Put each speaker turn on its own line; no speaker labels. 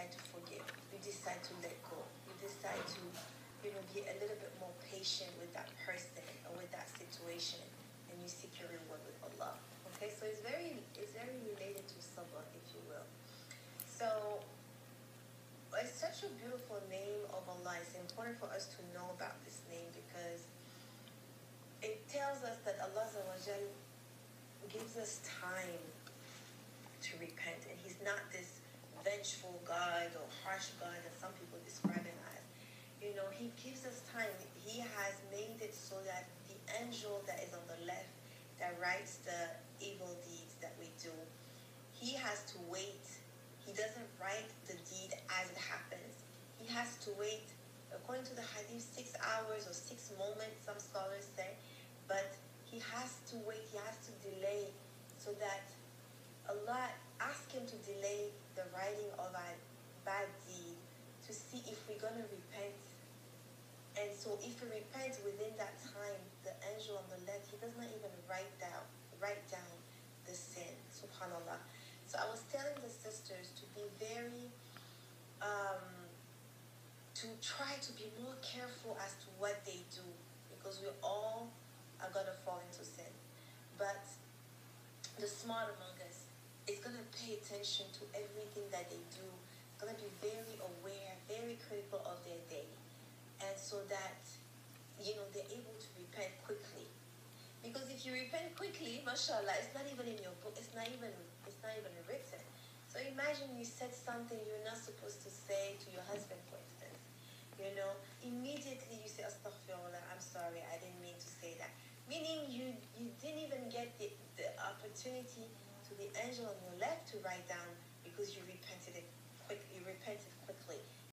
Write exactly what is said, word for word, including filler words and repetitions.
decide to forgive. You decide to let go. You decide to, you know, be a little bit more patient with that person or with that situation, and you seek your reward with Allah. Okay, so it's very, it's very related to sabr, if you will. So it's such a beautiful name of Allah. It's important for us to know about this name because it tells us that Allah gives us time to repent, and He's not this vengeful God or harsh God that some people describe Him as. You know, He gives us time. He has made it so that the angel that is on the left that writes the evil deeds that we do, he has to wait. He doesn't write the deed as it happens. He has to wait, according to the hadith, six hours or six moments, some scholars say, but he has to wait, he has to delay, so that Allah asks him to delay the writing of a bad deed to see if we're going to repent. And so if we repent within that time, the angel on the left, he does not even write down, write down the sin, subhanAllah. So I was telling the sisters to be very, um, to try to be more careful as to what they do, because we all are going to fall into sin. But the smart among us is going to pay attention to everything that they do, going to be very aware, very critical of their day. And so that, you know, they're able to repent quickly. Because if you repent quickly, mashallah, it's not even in your book, it's not even, it's not even written. So imagine you said something you're not supposed to say to your husband, for instance. You know, immediately you say, astaghfirullah, I'm sorry, I didn't mean to say that. Meaning you, you didn't even get the, the opportunity to the angel on your left to write down, because you